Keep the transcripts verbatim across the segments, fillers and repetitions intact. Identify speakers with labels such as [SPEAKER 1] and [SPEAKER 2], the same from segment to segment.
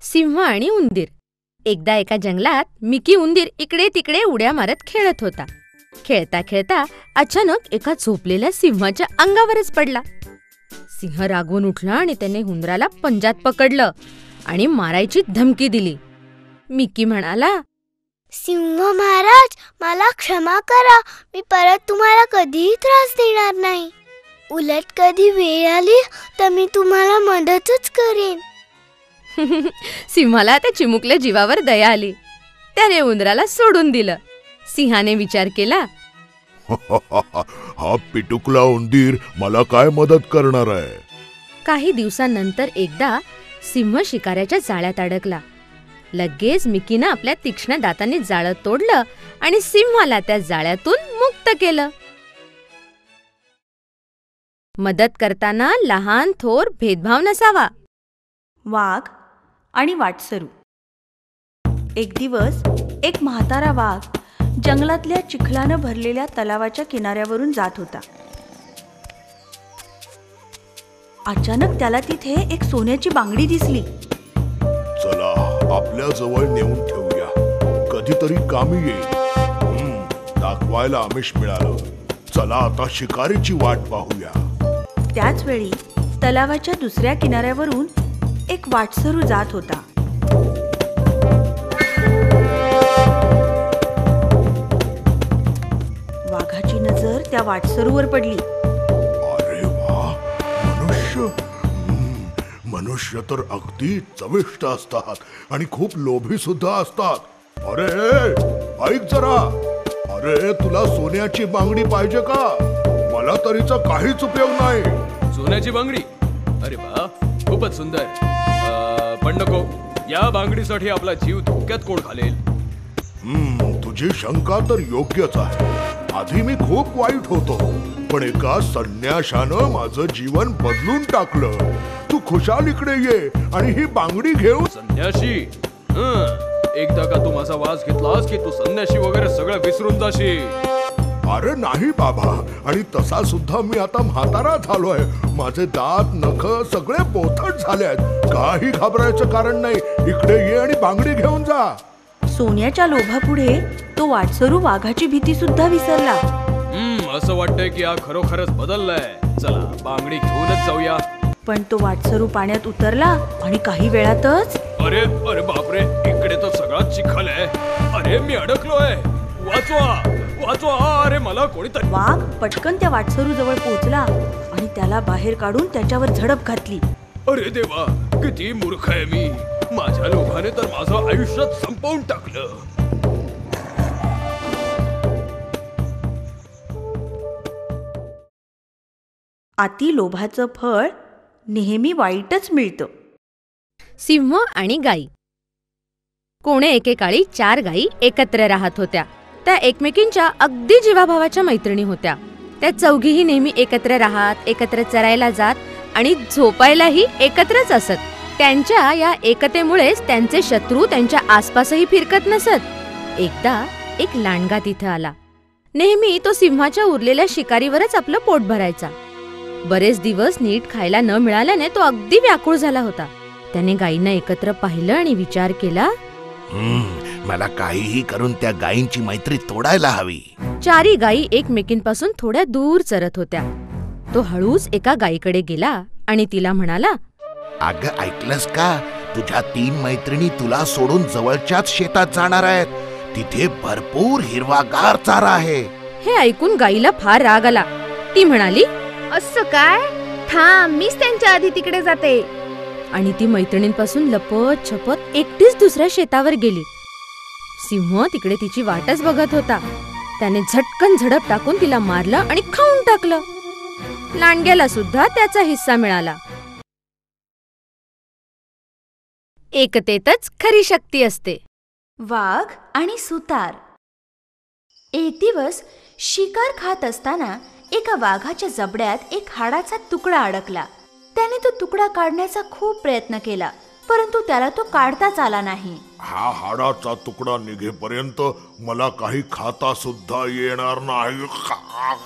[SPEAKER 1] सिंह आणि उंदीर. एकदा एका जंगलात मिकी उंदीर इकडे तिकडे उड्या मारत खेळत होता. खेळता खेळता अचानक एका झोपलेल्या सिंहाच्या अंगावरच पडला. सिंह रागवून उठला आणि त्याने उंदराला पंजात पकडलं आणि मारायची धमकी दिली. मिकी म्हणाला,
[SPEAKER 2] सिंह महाराज, मला क्षमा करा. मी परत तुम्हाला कधीही त्रास देणार नाही. उलट कधी वेळ आली तर मी तुम्हाला मदतच करेन.
[SPEAKER 1] सिंहाला त्या चिमुकल्या जीवावर दया आली. त्याने उंदराला सोडून दिलं. सिंहाने विचार केला,
[SPEAKER 3] हा पिटुकला उंदीर मला काय मदत करणार आहे.
[SPEAKER 1] काही दिवसांनंतर एकदा सिंह शिकाऱ्याच्या जाळ्यात अडकला. लगेच मिकीनं आपल्या तीक्ष्ण दातांनी जाळं तोडलं आणि सिंहाला त्या जाळ्यातून मुक्त केलं. मदत करताना लहान थोर भेदभाव नसावा.
[SPEAKER 4] वाघ आणि वाटसरू. एक दिवस एक म्हातारा वाघ जंगलातल्या चिखलानं भरलेल्या तलावाच्या किनाऱ्यावरून जात होता. अचानक त्याला तिथे एक सोन्याची बांगडी दिसली.
[SPEAKER 3] चला आपल्या जवळ नेऊन ठेवूया, कधीतरी कामी येईल. दाखवायला आमिष मिळालं. चला आता शिकारीची वाट पाहूया.
[SPEAKER 4] त्याच वेळी तलावाच्या दुसऱ्या किनाऱ्यावरून एक वाटसरू जात होता. वाघाची नजर त्या वाटसरूवर पडली.
[SPEAKER 3] अरे वा, मनुष्य मनुष्य तर अगदी चविष्ट असतात आणि खूप लोभी सुद्धा असतात. अरे ऐक जरा, अरे तुला सोन्याची बांगडी पाहिजे का? मला तरीचा काहीच उपयोग नाही.
[SPEAKER 5] सोन्याची बांगडी? अरे वा, खूपच सुंदर. पण नको, या बांगडीसाठी आपला जीव धोक्यात कोण घालेल?
[SPEAKER 3] हम्म तुझी शंका तर योग्यच आहे. आधी मी खूप वाईट होतो, पण एका संन्याशानं माझं जीवन बदलून टाकलं. तू खुशाल इकडे ये आणि ही बांगडी घेऊ.
[SPEAKER 5] संन्याशी? एकदा का तू माझा वास घेतलास की तू संन्याशी वगैरे सगळं विसरून जाशील.
[SPEAKER 3] अरे नाही बाबा, आणि तसा सुद्धा मी आता म्हातारा झालोय. माझे दात नख सगळे बोथट झाले आहेत. काही घाबरायचं कारण नाही. इकडे ये आणि बांगडी घेऊन जा.
[SPEAKER 4] सोन्याच्या लोभापुढे तो वाटसरू वाघाची भीती सुद्धा विसरला.
[SPEAKER 5] हम्म असं वाटतंय की हा खरोखरच बदललाय. चला बांगडी घेऊनच जाऊया.
[SPEAKER 4] पण तो वाटसरू पाण्यात उतरला आणि काही वेळातच
[SPEAKER 5] अरे अरे बापरे, इकडे तर सगळा चिखल आहे. अरे मी अडकलोय. वाचवा वाचवा, अरे मला कोणीतरी.
[SPEAKER 4] वाघ पटकन त्या वाटसरू जवळ पोहोचला आणि त्याला बाहेर काढून त्याच्यावर झडप घातली.
[SPEAKER 5] अरे देवा, किती मूर्ख आहे मी. माझ्या लोभाने तर माझं आयुष्यात संपवून टाकलं.
[SPEAKER 4] अति लोभाचं फळ नेहमी वाईटच मिळतं.
[SPEAKER 1] सिंह आणि गाई. कोणे एकेकाळी चार गायी एकत्र राहत होत्या. त्या एकमेकींच्या अगदी जीवाभावाच्या मैत्रिणी होत्या. त्या चौघीही नेहमी एकत्र राहत, एकत्र चरायला जात आणि झोपायलाही एकत्रच असत. त्यांच्या या एकतेमुळेच त्यांचे शत्रू त्यांच्या आसपासही फिरकत नसत. एकदा एक लांडगा तिथे आला. नेहमी तो सिंहाच्या उरलेल्या शिकारीवरच आपलं पोट भरायचा. बरेच दिवस नीट खायला न मिळाल्याने तो अगदी व्याकुळ झाला होता. त्याने गायींना एकत्र पाहिलं आणि विचार केला,
[SPEAKER 3] मला काहीही करून त्या गायींची मैत्री तोडायला हवी.
[SPEAKER 1] चारी गायी एकमेकींपासून थोड्या दूर चरत होत्या. तो हळूच एका गायीकडे गेला आणि तिला म्हणाला,
[SPEAKER 3] अगं ऐकलंस का, तुझ्या तीन मैत्रिणी तुला सोडून जवळच्याच शेतात जाणार आहेत. तिथे भरपूर हिरवागार चारा आहे.
[SPEAKER 1] हे ऐकून गायीला फार राग आला. ती म्हणाली,
[SPEAKER 2] असं काय? थांब, मीच त्यांच्या आधी तिकडे जाते.
[SPEAKER 1] आणि ती मैत्रिणींपासून लपत छपत एकटीच दुसऱ्या शेतावर गेली. सिंह तिकडे तिची वाटच बघत होता. त्याने झटकन झडप टाकून तिला मारलं आणि खाऊन टाकलं. लांडग्याला सुद्धा त्याचा हिस्सा मिळाला. एकतेतच खरी शक्ती असते.
[SPEAKER 6] वाघ आणि सुतार. एक दिवस शिकार खात असताना एका वाघाच्या जबड्यात एक हाडाचा तुकडा अडकला. त्याने तो तुकडा काढण्याचा खूप प्रयत्न केला, परंतु त्याला तो काढताच आला नाही.
[SPEAKER 3] हा हाडाचा तुकडा निघेपर्यंत मला काही खाता सुद्धा येणार नाही.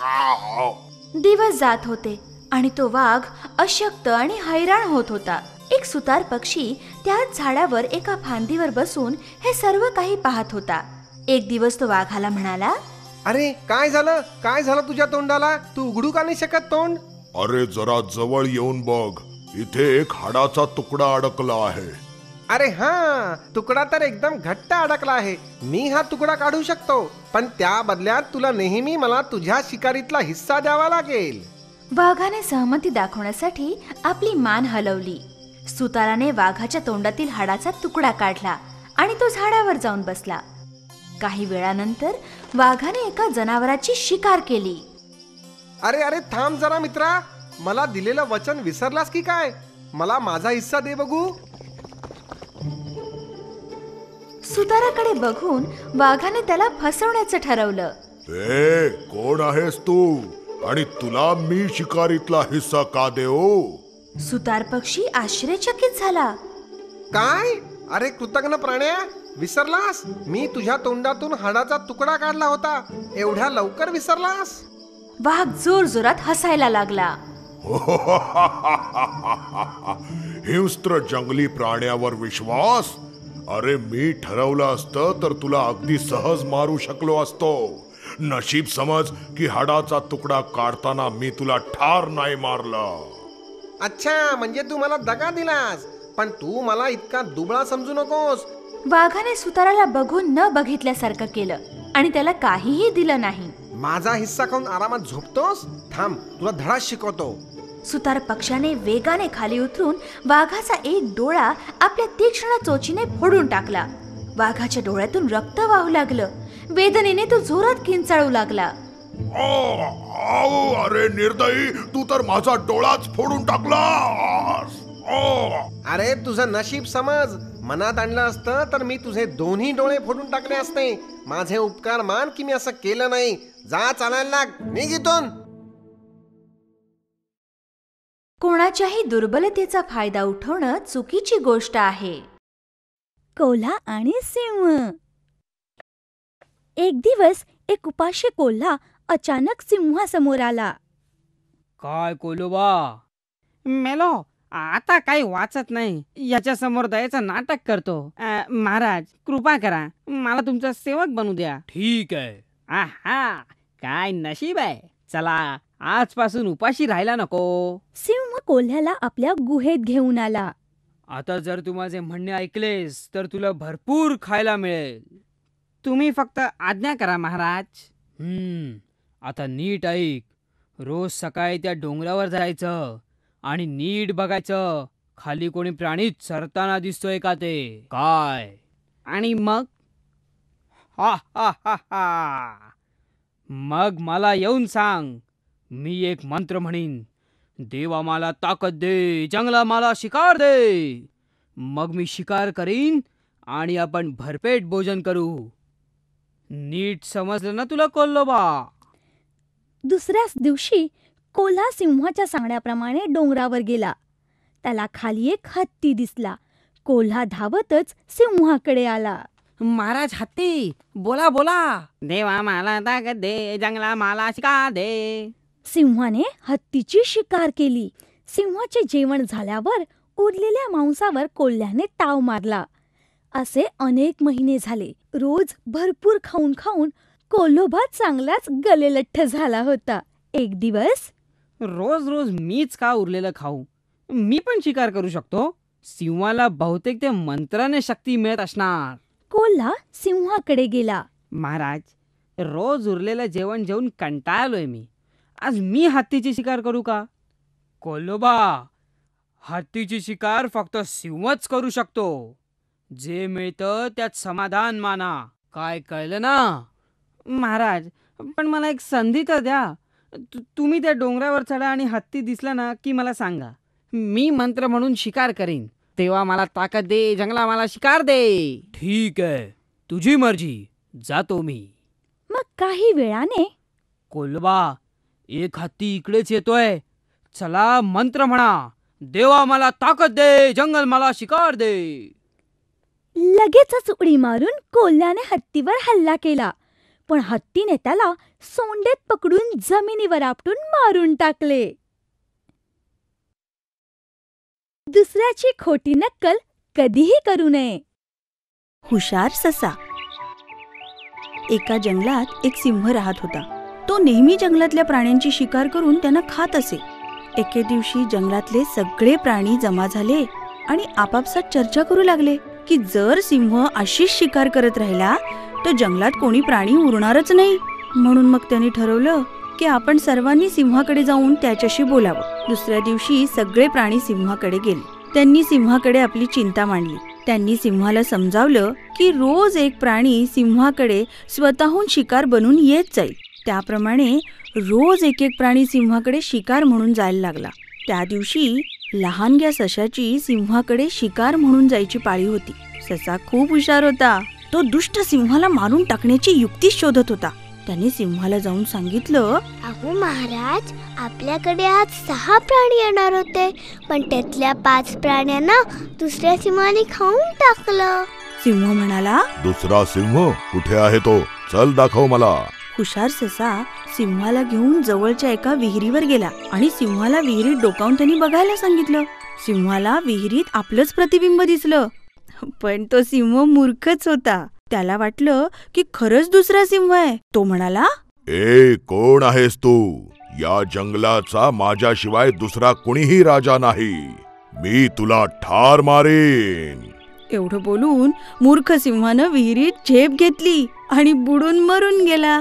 [SPEAKER 6] दिवस जात होते आणि तो वाघ अशक्त आणि हैराण होत होता. एक सुतार पक्षी त्याच झाडावर एका फांदीवर बसून हे सर्व काही पाहत होता. एक दिवस तो वाघाला म्हणाला,
[SPEAKER 7] अरे काय झालं, काय झालं तुझ्या तोंडाला? तू उघडू का नाही शकत तोंड?
[SPEAKER 3] अरे जरा जवळ येऊन बघ, इथे एक हाडाचा तुकडा अडकला आहे.
[SPEAKER 7] अरे हा, तुकडा तर एकदम घट्ट अडकला आहे. मी हा तुकडा काढू शकतो, पण त्या बदल्यात तुला नेहमी मला तुझ्या शिकारीतला हिस्सा द्यावा लागेल.
[SPEAKER 6] वाघाने सहमती दाखवण्यासाठी आपली मान हलवली. सुताराने वाघाच्या तोंडातील हाडाचा तुकडा काढला आणि तो झाडावर जाऊन बसला. काही वेळानंतर वाघाने एका जनावराची शिकार केली.
[SPEAKER 7] अरे अरे थांब जरा मित्रा, मला दिलेलं वचन विसरलास की काय? मला माझा हिस्सा दे बघू.
[SPEAKER 6] सुताराकडे बघून वाघाने त्याला फसवण्याचं ठरवलं.
[SPEAKER 3] ए, कोण आहेस तू आणि तुला मी शिकारीतला हिस्सा का देऊ?
[SPEAKER 6] सुतार पक्षी आश्चर्यचकित झाला.
[SPEAKER 7] काय? अरे कृतज्ञ प्राण्या, विसरलास? मी तुझ्या तोंडातून हाडाचा तुकडा काढला होता. एवढ्या लवकर विसरलास?
[SPEAKER 6] वाघ जोर जोरात हसायला लागला.
[SPEAKER 3] हिंस्त्र जंगली प्राण्यावर विश्वास? अरे मी ठरवलं असतं तर तुला अगदी सहज मारू शकलो असतो. नशीब समज की हाडाचा तुकडा काढताना मी तुला ठार नाही मारलं.
[SPEAKER 7] अच्छा, म्हणजे तू मला दगा दिलास, पण तू मला इतका दुबळा समजू नकोस.
[SPEAKER 6] वाघाने सुताराला बघून न बघितल्यासारखं केलं आणि त्याला काहीही दिलं नाही.
[SPEAKER 7] माझा हिस्सा खाऊन आरामात झोपतोस? थांब, तुला धडा शिकवतो.
[SPEAKER 6] सुतार पक्षाने वेगाने खाली उतरून वाघाचा एक डोळा आपल्या तीक्ष्ण चोचीने फोडून टाकला. वाघाच्या डोळ्यातून रक्त वाहू लागलं. वेदनेने तो जोरात किंचाळू लागला.
[SPEAKER 3] अरे निर्दयी, तू तर माझा डोळाच फोडून टाकलास.
[SPEAKER 7] अरे तुझं नशीब समज. मनात आणलं असतं तर मी तुझे दोन्ही डोळे फोडून टाकले असते. माझे उपकार मान की मी असं केलं नाही. जा, चालायला लाग, निघ इथून.
[SPEAKER 6] कोणाच्याही दुर्बलतेचा फायदा उठवणं चुकीची गोष्ट आहे.
[SPEAKER 2] कोल्हा आणि सिंह. एक दिवस एक उपाशी कोल्हा अचानक सिंहासमोर आला.
[SPEAKER 8] काय कोलोबा, मेलो, आता काही वाचत नाही. याच्या समोर दयेचं नाटक करतो. अ, महाराज कृपा करा, मला तुमचा सेवक बनू द्या.
[SPEAKER 5] ठीक आहे.
[SPEAKER 8] आहा, काय नशीब आहे. चला, आजपासून उपाशी राहायला नको.
[SPEAKER 2] सिंह कोल्ह्याला आपल्या गुहेत घेऊन आला.
[SPEAKER 8] आता जर तू माझे म्हणणे ऐकलेस तर तुला भरपूर खायला मिळेल. तुम्ही फक्त आज्ञा करा महाराज.
[SPEAKER 5] हम्म आता नीट ऐक. रोज सकाळी त्या डोंगरावर जायचं आणि नीट बघायचं खाली कोणी प्राणी चरताना दिसतोय का ते. काय?
[SPEAKER 8] आणि मग?
[SPEAKER 5] हा हा हा हा मग मला येऊन सांग. मी एक मंत्र म्हणीन. देवा मला ताकद दे, जंगला मला शिकार दे. मग मी शिकार करीन आणि आपण भरपेट भोजन करू. नीट समजलं ना तुला कोल्होबा?
[SPEAKER 2] दुसऱ्याच दिवशी कोल्हा सिंहाच्या सांगण्याप्रमाणे डोंगरावर गेला. त्याला खाली एक हत्ती दिसला. कोल्हा धावतच सिंहाकडे आला.
[SPEAKER 8] महाराज हत्ती, बोला बोला. देवा मला ताकद दे, जंगला मला शिकार दे.
[SPEAKER 2] सिंहाने हत्तीची शिकार केली. सिंहाचे जेवण झाल्यावर उरलेल्या मांसावर कोल्ह्याने ताव मारला. असे अनेक महिने झाले. रोज भरपूर खाऊन खाऊन कोल्होबा चांगलाच गलेलठ्ठ झाला होता. एक दिवस,
[SPEAKER 8] रोज रोज मीच का उरलेलं खाऊ? मी पण शिकार करू शकतो. सिंहाला बहुतेक ते मंत्राने शक्ती मिळत असणार.
[SPEAKER 2] कोल्हा सिंहाकडे गेला.
[SPEAKER 8] महाराज, रोज उरलेलं जेवण जेवून कंटाळलोय मी. आज मी हत्तीची शिकार करू का?
[SPEAKER 5] कोल्होबा, हत्तीची शिकार फक्त सिंहच करू शकतो. जे मिळतं त्यात समाधान माना. काय कळलं ना?
[SPEAKER 8] महाराज, पण मला एक संधी तर द्या. तु- तुम्ही त्या डोंगरावर चढा आणि हत्ती दिसला ना की मला सांगा. मी मंत्र म्हणून शिकार करीन. तेव्हा मला ताकद दे, जंगला मला शिकार दे.
[SPEAKER 5] ठीक आहे, तुझी मर्जी. जातो मी.
[SPEAKER 2] मग काही वेळाने
[SPEAKER 5] कोल्होबा, एक हत्ती इकडेच येतोय. चला मंत्र म्हणा. देवा मला ताकद दे, जंगल मला शिकार दे.
[SPEAKER 2] लगेचच उडी मारून कोल्ह्याने हत्तीवर हल्ला केला. पण हत्तीने त्याला सोंडेत पकडून जमिनीवर आपटून मारून टाकले. दुसऱ्याची खोटी नक्कल कधीही करू नये.
[SPEAKER 4] हुशार ससा. एका जंगलात एक सिंह राहत होता. तो नेहमी जंगलातल्या प्राण्यांची शिकार करून त्यांना खात असे. एके दिवशी जंगलातले सगळे प्राणी जमा झाले आणि आपापसात चर्चा करू लागले की जर सिंह अशीच शिकार करत राहिला तर जंगलात कोणी प्राणी उरणारच नाही. म्हणून मग त्यांनी ठरवलं की आपण सर्वांनी सिंहाकडे जाऊन त्याच्याशी बोलावं. दुसऱ्या दिवशी सगळे प्राणी सिंहाकडे गेले. त्यांनी सिंहाकडे आपली चिंता मांडली. त्यांनी सिंहाला समजावलं की रोज एक प्राणी सिंहाकडे स्वतःहून शिकार बनून येत जाईल. त्याप्रमाणे रोज एक एक प्राणी सिंहाकडे शिकार म्हणून जायला लागला. त्या दिवशी लहानग्या सशाची सिंहाकडे शिकार म्हणून जायची पाळी होती. ससा खूप हुशार होता. तो दुष्ट सिंहाला मारून टाकण्याची युक्ती शोधत होता. त्याने सिंहाला जाऊन सांगितलं,
[SPEAKER 9] अहो महाराज, आपल्याकडे आज सहा प्राणी येणार होते, पण त्यातल्या पाच प्राण्यांना दुसऱ्या सिंहाने खाऊन टाकलं.
[SPEAKER 3] सिंह म्हणाला, दुसरा सिंह कुठे आहे तो? चल दाखव मला.
[SPEAKER 4] हुशार ससा सिंहाला घेऊन जवळच्या एका विहिरीवर गेला आणि सिंहाला विहिरीत डोकावून त्यांनी बघायला सांगितलं. सिंहाला विहिरीत आपलंच प्रतिबिंब दिसलं, पण तो सिंह मूर्खच होता. त्याला वाटलं की खरंच दुसरा सिंह आहे. तो म्हणाला,
[SPEAKER 3] ए कोण आहेस तू? या जंगलाचा माझ्याशिवाय दुसरा कुणीही राजा नाही. मी तुला ठार मारेन.
[SPEAKER 4] एवढं बोलून मूर्ख सिंहानं विहिरीत झेप घेतली आणि बुडून मरून गेला.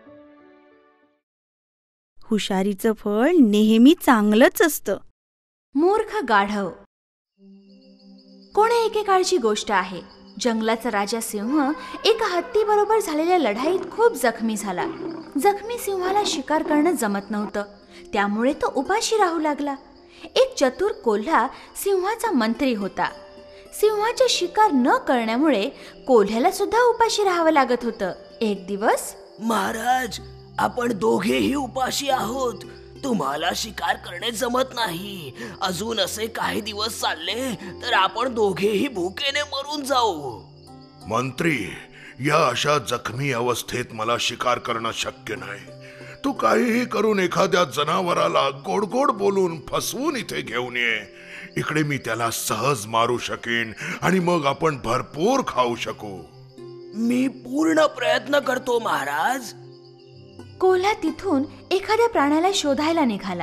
[SPEAKER 4] हुशारीचं फळ नेहमी चांगलंच असतं.
[SPEAKER 6] मूर्ख गाढव. कोण्या एकेकाळची गोष्ट आहे. जंगलाचा राजा सिंह एका हत्तीबरोबर झालेल्या लढाईत खूप जखमी झाला. जखमी सिंहाला शिकार करणं जमत नव्हतं, त्यामुळे तो उपाशी राहू लागला. एक चतुर कोल्हा सिंहाचा मंत्री होता. सिंहाचे शिकार न करण्यामुळे कोल्ह्याला सुद्धा उपाशी राहावं लागत होतं. एक दिवस,
[SPEAKER 10] महाराज, आपण दोघेही उपाशी आहोत. तुम्हाला शिकार करणे जमत नाही. अजून असे काही दिवस चालले तर आपण दोघेही भुकेने मरून जाऊ.
[SPEAKER 3] मंत्री, या अशा जखमी अवस्थेत मला शिकार करणं शक्य नाही. तू काहीही करून एखाद्या जनावराला गोड गोड बोलून फसवून इथे घेऊन ये. इकडे मी त्याला सहज मारू शकेन आणि मग आपण भरपूर खाऊ शकू.
[SPEAKER 10] मी पूर्ण प्रयत्न करतो महाराज.
[SPEAKER 6] कोल्हा तिथून एखाद्या प्राण्याला शोधायला निघाला.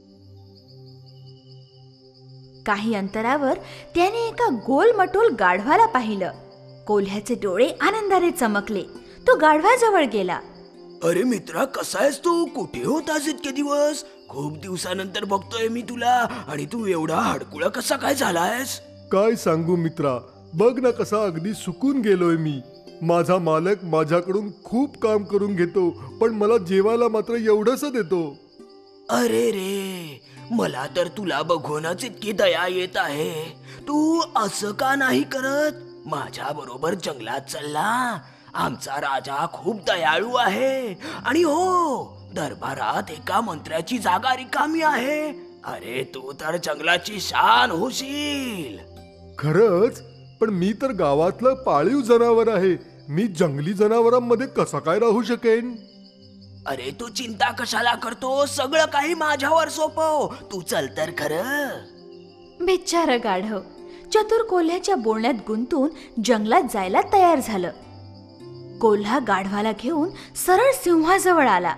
[SPEAKER 6] काही अंतरावर त्याने एका गोलमटोल गाढवाला पाहिलं. कोल्ह्याचे डोळे आनंदाने चमकले. तो गाढवाजवळ गेला.
[SPEAKER 10] अरे मित्रा, कसा आहेस तू? कुठे होतास इतके दिवस? खूप दिवसानंतर बघतोय मी तुला, आणि तू एवढा हडकुळा कसा काय झालायस?
[SPEAKER 11] काय सांगू मित्रा, बघ ना कसा अगदी सुकून गेलोय मी. माझा मालक माझ्याकडून खूप काम करून घेतो, पण मला जेवायला मात्र एवढंच देतो.
[SPEAKER 10] अरे रे, मला तर तुला बघूनच इतकी दया येत आहे. तू असं का नाही करत? माझ्या बरोबर जंगलात चलना. आमचा राजा खूप दयाळू आहे, आणि हो, दरबारात एका मंत्र्याची जागा रिकामी आहे. अरे तू तर जंगलाची शान होशील.
[SPEAKER 11] खरंच? पण मी तर गावातलं पाळीव जनावर आहे. मी जंगली जनावरांमध्ये कसा काय राहू शकेन?
[SPEAKER 10] अरे तू चिंता कशाला करतो? सगळं काही माझ्यावर सोपव. तू चल तर खरं.
[SPEAKER 6] बिचारं गाढव चतुर कोल्ह्याच्या बोलण्यात गुंतून जंगलात जायला तयार झालं. कोल्हा गाढवाला घेऊन सरळ सिंहाजवळ आला.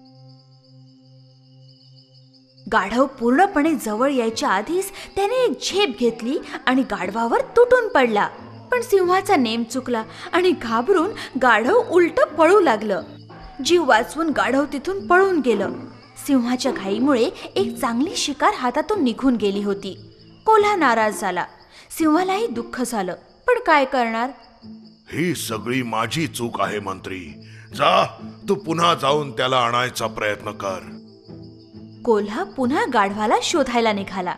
[SPEAKER 6] गाढव पूर्णपणे जवळ यायच्या आधीच त्याने एक झेप घेतली आणि गाढवावर तुटून पडला. पण सिंहाचा नेम चुकला आणि घाबरून गाढव उलट पळू लागलं. जीव वाचवून गाढव तिथून पळून गेलं. सिंहाच्या घाईमुळे एक चांगली शिकार हातातून निघून गेली होती. कोल्हा नाराज झाला. सिंहालाही दुःख झालं, पण काय करणार?
[SPEAKER 3] ही सगळी माझी चूक आहे मंत्री. जा, तू पुन्हा जाऊन त्याला आणायचा प्रयत्न कर.
[SPEAKER 6] कोल्हा पुन्हा गाढवाला शोधायला निघाला.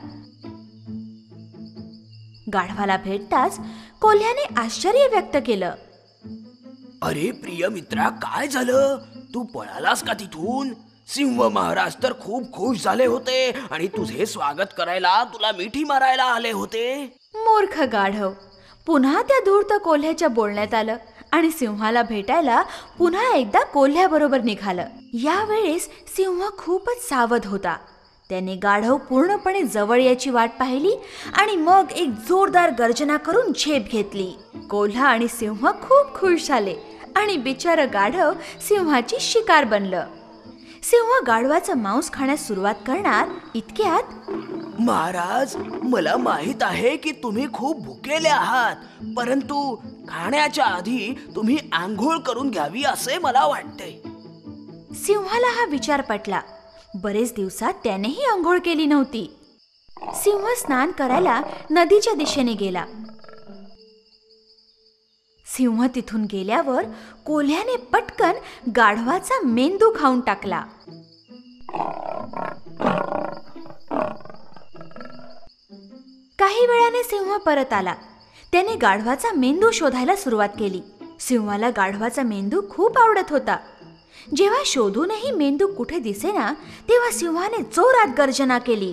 [SPEAKER 6] गाढवाला भेटताच कोल्ह्याने आश्चर्य व्यक्त केलं.
[SPEAKER 10] अरे प्रिय मित्रा, काय झालं? तू पळालास का तिथून? सिंह महाराज तर खूप खुश झाले होते आणि तुझे स्वागत करायला तुला मिठी मारायला आले होते.
[SPEAKER 6] मूर्ख गाढव. पुन्हा त्या धूर्त कोल्ह्याच्या बोलण्यात आलं आणि सिंहाला भेटायला पुन्हा एकदा कोल्ह्याबरोबर निघालं. यावेळेस सिंह खूपच सावध होता. त्याने गाढव पूर्णपणे जवळ याची वाट पाहिली आणि मग एक जोरदार गर्जना करून झेप घेतली. कोल्हा आणि सिंह खूप खुश झाले आणि बिचारं गाढव सिंहाची शिकार बनलं. सिंह गाढवाचं मांस खाण्यास सुरुवात करणार इतक्यात,
[SPEAKER 10] महाराज, मला माहित आहे की तुम्ही खूप भुकेले आहात, परंतु खाण्याच्या आधी तुम्ही आंघोळ करून घ्यावी असे मला वाटते.
[SPEAKER 6] सिंहाला हा विचार पटला. बरेच दिवसात त्यानेही आंघोळ केली नव्हती. सिंह स्नान करायला नदीच्या दिशेने गेला. सिंह तिथून गेल्यावर कोल्ह्याने पटकन गाढवाचा मेंदू खाऊन टाकला. काही वेळाने सिंह परत आला. त्याने गाढवाचा मेंदू शोधायला सुरुवात केली. सिंहाला गाढवाचा मेंदू खूप आवडत होता. जेव्हा शोधूनही मेंदू कुठे दिसेना तेव्हा सिंहाने जोरात गर्जना केली.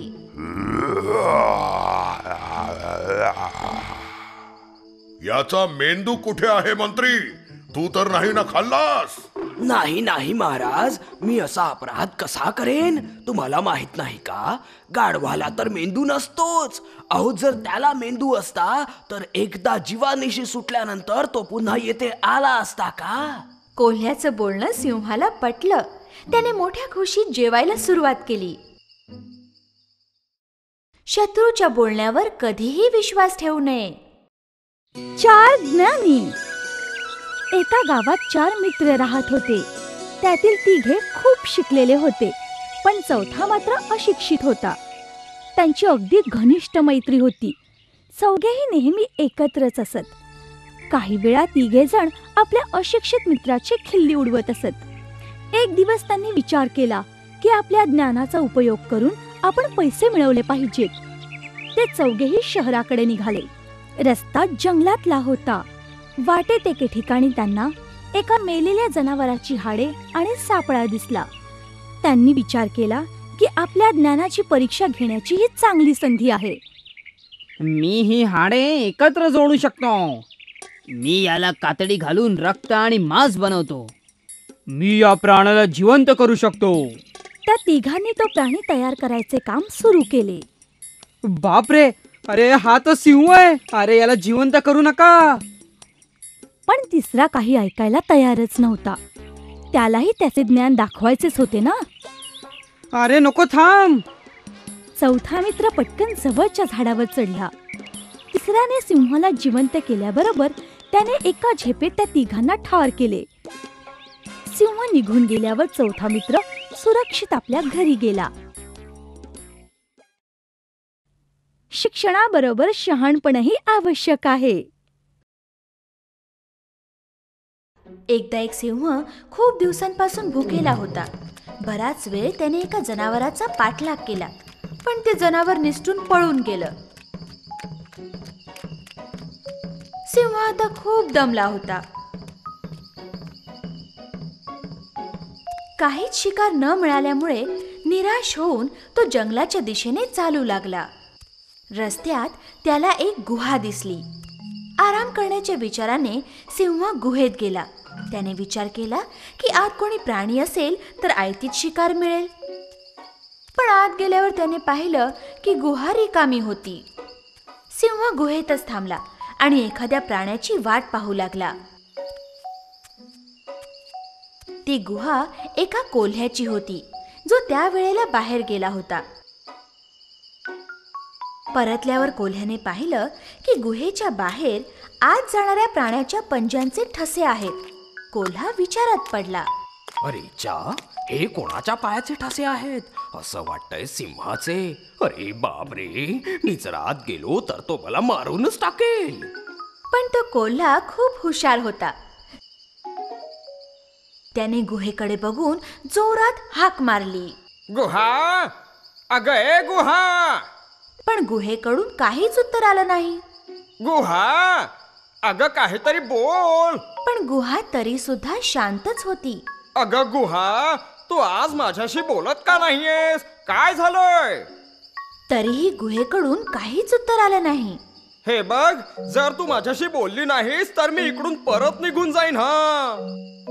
[SPEAKER 3] याचा मेंदू कुठे आहे मंत्री? तू तर नाही ना खाल्लास?
[SPEAKER 10] नाही नाही महाराज, मी असा अपराध कसा करेन? तुम्हाला माहित नाही का, गाढवाला तर मेंदू नसतोच. अहो, जर त्याला मेंदू असता तर एकदा जीवानिशी सुटल्यानंतर तो पुन्हा येथे आला असता का?
[SPEAKER 6] कोल्ह्याचं बोलणं सिंहाला पटलं. त्याने मोठ्या खुशीत जेवायला सुरुवात केली. शत्रूच्या बोलण्यावर कधीही विश्वास ठेवू नये.
[SPEAKER 2] चार ज्ञानी. एका गावात चार मित्र राहत होते. त्यातील तिघे खूप शिकलेले होते, पण चौथा मात्र अशिक्षित होता. त्यांची अगदी घनिष्ठ मैत्री होती. चौघेही नेहमी एकत्रच असत. काही वेळा तिघे जण आपल्या अशिक्षित मित्राची खिल्ली उडवत असत. एक दिवस त्यांनी विचार केला की आपल्या ज्ञानाचा उपयोग करून आपण पैसे मिळवले पाहिजेत. ते चौघेही शहराकडे निघाले. रस्ता जंगलातला होता. वाटेत एके ठिकाणी त्यांना एका मेलेल्या जनावराची हाडे आणि सापळा दिसला. त्यांनी विचार केला की आपल्या ज्ञानाची परीक्षा घेण्याची ही चांगली संधी आहे.
[SPEAKER 5] मी ही हाडे एकत्र जोडू शकतो. मी याला कातडी घालून रक्त आणि मांस बनवतो. मी या प्राण्याला जिवंत करू शकतो.
[SPEAKER 2] त्या तिघांनी तो प्राणी तयार करायचे काम सुरू केले.
[SPEAKER 5] बापरे, अरे हा तर सिंह आहे. अरे याला जिवंत करू नका.
[SPEAKER 2] पण तिसरा काही ऐकायला तयारच नव्हता. त्यालाही त्याचे ज्ञान दाखवायचेच होते ना.
[SPEAKER 5] अरे नको, थांब.
[SPEAKER 2] चौथा मित्र पटकन जवळच्या झाडावर चढला. तिसऱ्याने सिंहाला जिवंत केल्याबरोबर त्याने एका झेपेत त्या तिघांना ठार केले. सिंह निघून गेल्यावर चौथा मित्र सुरक्षित आपल्या घरी गेला. शिक्षणाबरोबर शहाणपणही आवश्यक आहे.
[SPEAKER 6] एकदा एक सिंह खूप दिवसांपासून भुकेला होता. बराच वेळ त्याने एका जनावराचा पाठलाग केला, पण ते जनावर निसटून पळून गेलं. सिंह आता खूप दमला होता. काहीच शिकार न मिळाल्यामुळे निराश होऊन तो जंगलाच्या दिशेने चालू लागला. रस्त्यात त्याला एक गुहा दिसली. आराम करण्याच्या विचाराने सिंह गुहेत गेला. त्याने विचार केला की आत कोणी प्राणी असेल तर आयतीच शिकार मिळेल. पण आत गेल्यावर त्याने पाहिलं की गुहा रिकामी होती. सिंह गुहेतच थांबला आणि एखाद्या प्राण्याची वाट पाहू लागला. ती गुहा एका कोल्ह्याची होती, जो त्या वेळेला बाहेर गेला होता. परतल्यावर कोल्ह्याने पाहिलं की गुहेच्या बाहेर आत जाणाऱ्या प्राण्याच्या पंजांचे ठसे आहेत. कोल्हा विचारात पडला.
[SPEAKER 10] अरे चा, हे कोणाच्या पायाचे ठसे आहेत? असं वाटतंय सिंहाचे. अरे बापरे, मी जर आत गेलो तर तो मला मारूनच टाकेल.
[SPEAKER 6] पण तो कोल्हा खूप हुशार होता. त्याने गुहेकडे बघून जोरात हाक मारली,
[SPEAKER 5] गुहा, अगं ए गुहा.
[SPEAKER 6] पण गुहेकडून काहीच उत्तर आलं नाही.
[SPEAKER 5] गुहा, अगं काहीतरी बोल.
[SPEAKER 6] पण गुहा तरी सुद्धा शांतच होती.
[SPEAKER 5] अगं गुहा, तू आज माझ्याशी बोलत का नाहीयेस? काय झालंय?
[SPEAKER 6] तरीही गुहेकडून काहीच उत्तर आलं नाही.
[SPEAKER 5] हे बघ, जर तू माझ्याशी बोलली नाहीस तर मी इकडून परत निघून जाईन. हा.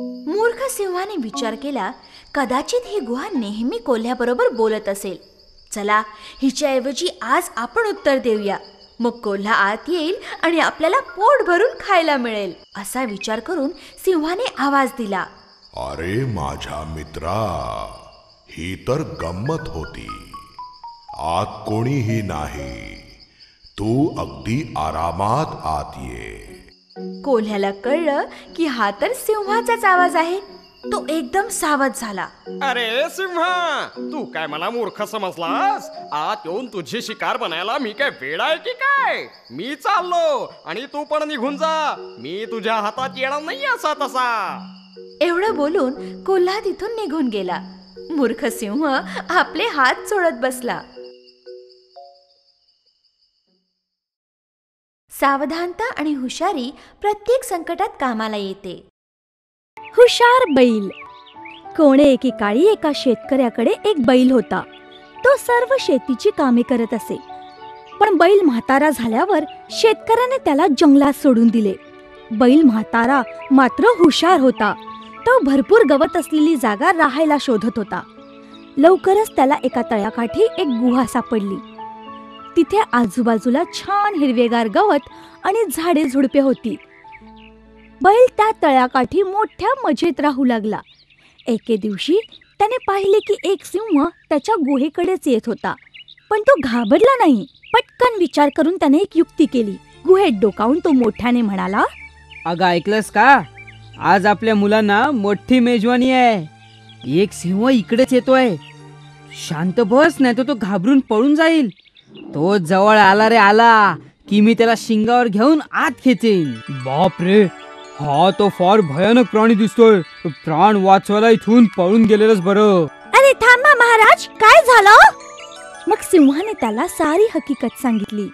[SPEAKER 6] मूर्ख सिंहाने विचार केला, कदाचित ही गुहा नेहमी कोल्ह्याबरोबर बोलत असेल. चला, हिच्याऐवजी आज आपण उत्तर देऊया. मग कोल्हा आत येईल आणि आपल्याला पोट भरून खायला मिळेल, असा विचार करून सिंहाने आवाज दिला.
[SPEAKER 3] अरे माझ्या मित्रा, ही तर गंमत होती. आत कोणीही नाही, तू अगदी आरामात आत ये.
[SPEAKER 6] कोल्ह्याला कळलं की हा तर सिंहाचाच आवाज आहे. तो एकदम सावध झाला.
[SPEAKER 7] अरे सिंहा, तू काय मला मूर्ख समजलास? आत येऊन तुझी शिकार बनायला मी काय वेडा आहे की काय? मी चाललो आणि तू पण निघून जा. मी तुझ्या हातात येणार नाही असा तसा.
[SPEAKER 6] एवढं बोलून कोल्हा तिथून निघून गेला. मूर्ख सिंह आपले हात चोळत बसला. सावधानता आणि हुशारी प्रत्येक संकटात कामाला येते.
[SPEAKER 2] हुशार बैल. कोणे एकेकाळी एका शेतकऱ्याकडे एक बैल होता. तो सर्व शेतीची कामे करत असे. पण बैल म्हातारा झाल्यावर शेतकऱ्याने त्याला जंगलात सोडून दिले. बैल म्हातारा मात्र हुशार होता. तो भरपूर गवत असलेली जागा राहायला शोधत होता. लवकरच त्याला एका तळ्याकाठी एक गुहा सापडली. तिथे आजूबाजूला छान हिरवेगार गवत आणि झाडे झुडपे होती. बैल त्या तळ्याकाठी मोठ्या मजेत राहू लागला. एके दिवशी त्याने पाहिले की एक सिंह त्याच्या गुहेकडेच येत होता. पण तो घाबरला नाही. पटकन विचार करून त्याने एक युक्ती केली. गुहेत डोकावून तो मोठ्याने म्हणाला,
[SPEAKER 5] अगं ऐकलंस का? आज आपल्या मुलांना मोठी मेजवानी आहे. एक सिंह इकडेच येतोय. शांत बस, नाही तर तो घाबरून पळून जाईल. तो जवळ आला रे आला की मी त्याला शिंगावर घेऊन आत खेचेन. बाप रे, हा तो फार भयानक प्राणी दिसतोय. प्राण वाचवायला इथून पळून गेलेलंच बरं.
[SPEAKER 2] अरे थांबा महाराज, काय झालं? मग सिंहाने त्याला सारी हकीकत सांगितली.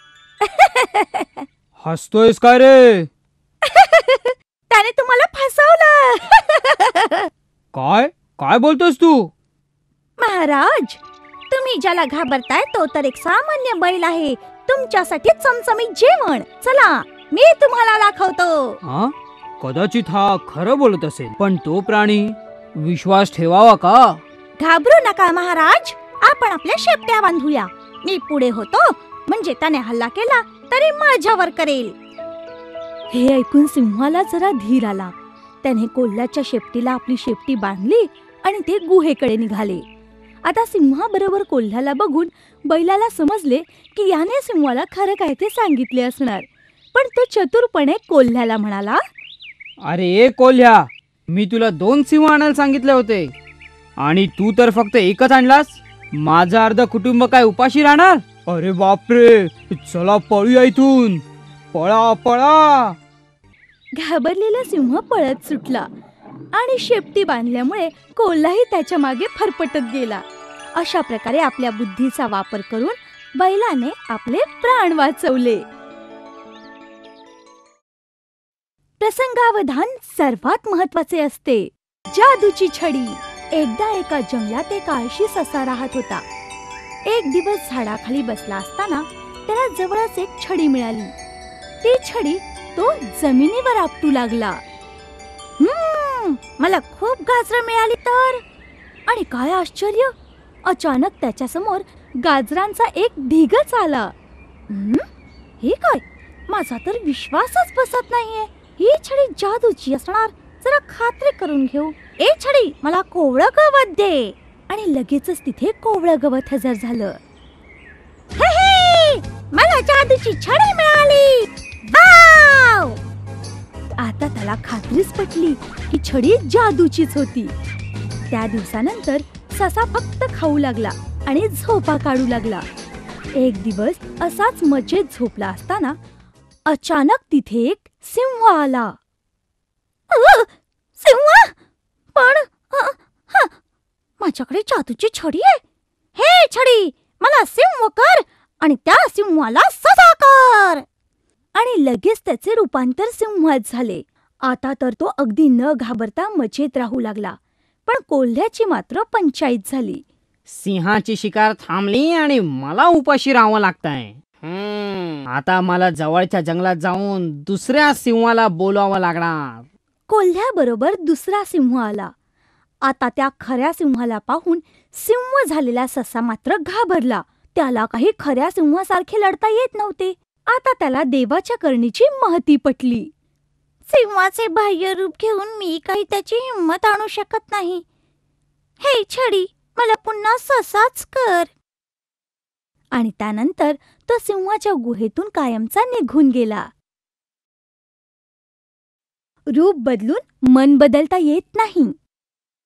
[SPEAKER 5] हसतोयस काय रे?
[SPEAKER 2] त्याने तुम्हाला फसवलं.
[SPEAKER 5] काय काय बोलतोस तू?
[SPEAKER 2] महाराज, तुम्ही ज्याला घाबरताय तो तर एक सामान्य बैल आहे. तुमच्यासाठी चमचमीत जेवण. चला, मी तुम्हाला दाखवतो.
[SPEAKER 5] हा, कदाचित हा खरं बोलत असेल, पण तो प्राणी विश्वास ठेवावा का?
[SPEAKER 2] घाबरू नका महाराज, आपण आपल्या शेपट्या बांधूया. मी पुढे होतो, म्हणजे त्याने हल्ला केला तरी माझ्यावर करेल. हे ऐकून सिंहाला जरा धीर आला. त्याने कोल्ह्याच्या शेपटीला आपली शेपटी बांधली आणि ते गुहेकडे निघाले. आता सिंहाबरोबर कोल्ह्याला बघून बैलाला समजले की याने सिंहाला खरं काय ते सांगितले असणार. पण तो चतुरपणे कोल्ह्याला म्हणाला,
[SPEAKER 5] अरे कोल्ह्या, मी तुला दोन सिंह आणायला सांगितले होते आणि तू तर फक्त एकच आणलास. माझं अर्ध कुटुंब काय उपाशी राहणार? अरे बापरे, चला पळूया इथून. पळा पळा.
[SPEAKER 2] घाबरलेला सिंह पळत सुटला आणि शेपटी बांधल्यामुळे कोल्हाही त्याच्या मागे फरफटत गेला. अशा प्रकारे आपल्या बुद्धीचा वापर करून बैलाने आपले प्राण वाचवले. प्रसंगावधान सर्वात महत्वाचे असते. जादूची छडी. एकदा एका जंगलात एक आळशी ससा राहत होता. एक दिवस झाडाखाली बसला असताना त्याला जवळच एक छडी मिळाली. ती छडी तो जमिनीवर आपटू लागला. हम्म मला खूप गाजरं मिळाली तर. आणि काय आश्चर्य, अचानक त्याच्या समोर गाजरांचा एक ढिगच आला. हम्म हे काय, माझा तर विश्वासच बसत नाहीये. ही छडी जादूची असणार. जरा खात्री करून घेऊ. ए छडी, मला कोवळं गवत दे. आणि लगेचच तिथे कोवळं गवत हजर झालं. हे हे, मला जादूची छडी मिळाली. वाव! आता त्याला खात्रीच पटली की छडी जादूचीच होती. त्या दिवसानंतर ससा फक्त खाऊ लागला आणि झोपा काढू लागला. एक दिवस असाच मजेत झोपला असताना अचानक तिथे एक सिंह आला. सिंह? पण माझ्याकडे जादूची छडी आहे. हे छडी, मला सिंह कर आणि त्या सिंहाला ससा कर. आणि लगेच त्याचे रूपांतर सिंहात झाले. आता तर तो अगदी न घाबरता मजेत राहू लागला. पण कोल्ह्याची मात्र पंचायत झाली.
[SPEAKER 5] सिंहाची शिकार थांबली आणि मला उपाशी राहावं लागतंय. आता मला जवळच्या जंगलात जाऊन दुसऱ्या सिंहाला बोलावं लागणार.
[SPEAKER 2] कोल्ह्याबरोबर दुसरा सिंह आला. आता त्या खऱ्या सिंहाला पाहून सिंह झालेला ससा मात्र घाबरला. त्याला काही खऱ्या सिंहासारखे लढता येत नव्हते. आता त्याला देवाच्या करणीची महती पटली. सिंहाचे बाह्य रूप घेऊन मी काही त्याची हिंमत आणू शकत नाही. हे छडी, मला पुन्हा ससाच कर. आणि त्यानंतर तो सिंहाच्या गुहेतून कायमचा निघून गेला. रूप बदलून मन बदलता येत नाही.